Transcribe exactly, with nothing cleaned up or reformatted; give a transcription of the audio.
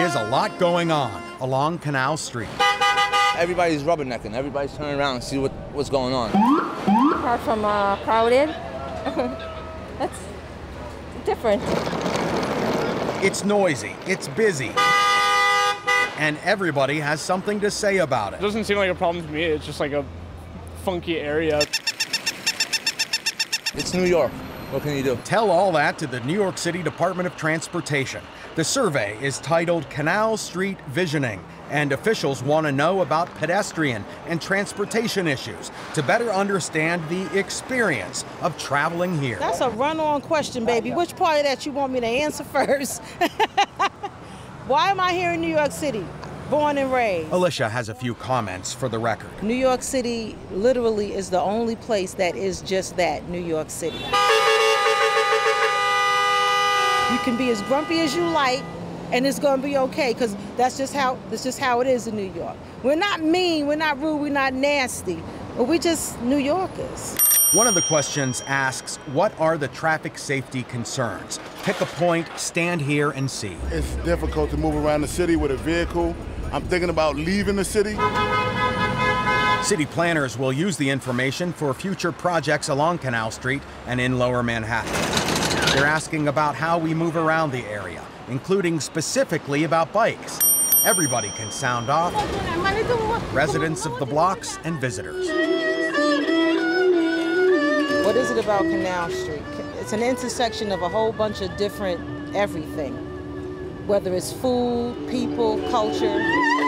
is a lot going on along Canal Street. Everybody's rubbernecking. Everybody's turning around and see what, what's going on. Apart from uh, crowded, that's different. It's noisy, it's busy, and everybody has something to say about it. It doesn't seem like a problem to me. It's just like a funky area. It's New York. What can you do? Tell all that to the New York City Department of Transportation. The survey is titled Canal Street Visioning, and officials want to know about pedestrian and transportation issues to better understand the experience of traveling here. That's a run-on question, baby. Which part of that you want me to answer first? Why am I here in New York City? Born and raised. Alicia has a few comments for the record. New York City literally is the only place that is just that, New York City. You can be as grumpy as you like, and it's gonna be okay, because that's just how that's just how it is in New York. We're not mean, we're not rude, we're not nasty, but we're just New Yorkers. One of the questions asks, what are the traffic safety concerns? Pick a point, stand here and see. It's difficult to move around the city with a vehicle. I'm thinking about leaving the city. City planners will use the information for future projects along Canal Street and in Lower Manhattan. They're asking about how we move around the area, including specifically about bikes. Everybody can sound off, residents of the blocks and visitors. What is it about Canal Street? It's an intersection of a whole bunch of different everything, whether it's food, people, culture.